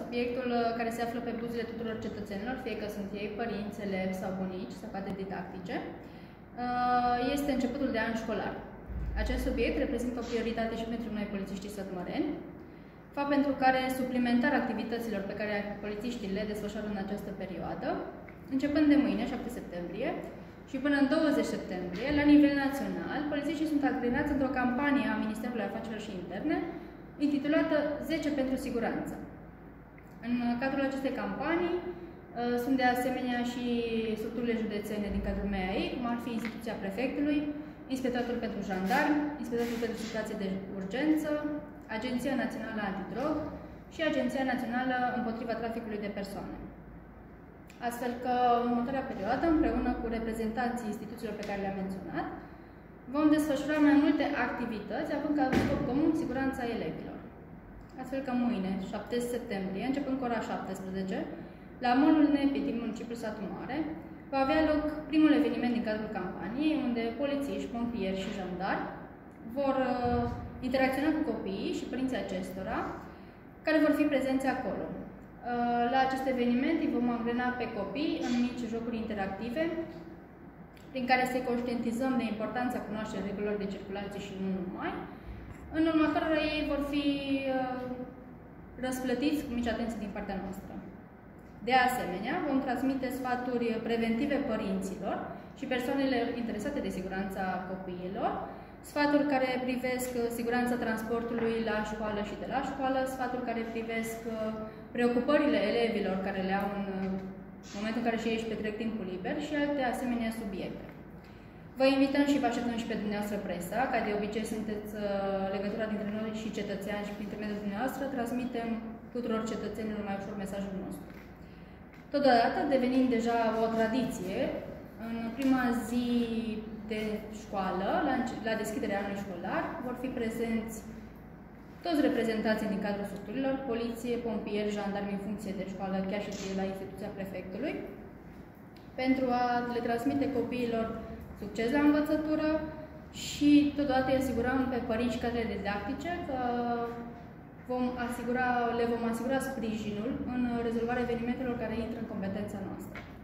subiectul care se află pe buzele tuturor cetățenilor, fie că sunt ei părinți, elevi sau bunici sau cadre didactice, este începutul de an școlar. Acest subiect reprezintă o prioritate și pentru noi, polițiștii sătmăreni, fapt pentru care, suplimentar activităților pe care polițiștii le desfășoară în această perioadă, începând de mâine, 7 septembrie, și până în 20 septembrie, la nivel național, polițiștii sunt agrenați într-o campanie a Ministerului Afacerilor și Interne, intitulată 10 pentru siguranță. În cadrul acestei campanii sunt de asemenea și structurile județene din cadrul MEAI, cum ar fi instituția prefectului, Inspectoratul pentru Jandarmi, Inspectoratul pentru Situații de Urgență, Agenția Națională Antidrog și Agenția Națională împotriva traficului de persoane. Astfel că în următoarea perioadă, împreună cu reprezentanții instituțiilor pe care le-am menționat, vom desfășura mai multe activități, având ca scop comun siguranța elevilor. Astfel că mâine, 7 septembrie, începând cu ora 17, la Mall-ul Nepi din municipiul Satu Mare, va avea loc primul eveniment din cadrul campaniei, unde polițiști, pompieri și jandari vor interacționa cu copiii și părinții acestora, care vor fi prezenți acolo. La acest eveniment îi vom angrena pe copii în mici jocuri interactive, prin care să conștientizăm de importanța cunoașterii regulilor de circulație și nu numai. În următoarea ei vor fi răsplătiți cu mici atenție din partea noastră. De asemenea, vom transmite sfaturi preventive părinților și persoanele interesate de siguranța copiilor, sfaturi care privesc siguranța transportului la școală și de la școală, sfaturi care privesc preocupările elevilor care le au în momentul în care și ei își petrec timpul liber și alte asemenea subiecte. Vă invităm și vă așteptăm și pe dumneavoastră presa, ca de obicei sunteți legătura dintre noi și cetățeani și prin intermediul dumneavoastră transmitem tuturor cetățenilor mai ușor mesajul nostru. Totodată, devenind deja o tradiție, în prima zi de școală, la deschiderea anului școlar, vor fi prezenți toți reprezentanții din cadrul structurilor, poliție, pompieri, jandarmi în funcție de școală, chiar și la instituția prefectului, pentru a le transmite copiilor succes la învățătură și totodată îi asigurăm pe părinți și cadre didactice că le vom asigura sprijinul în rezolvarea evenimentelor care intră în competența noastră.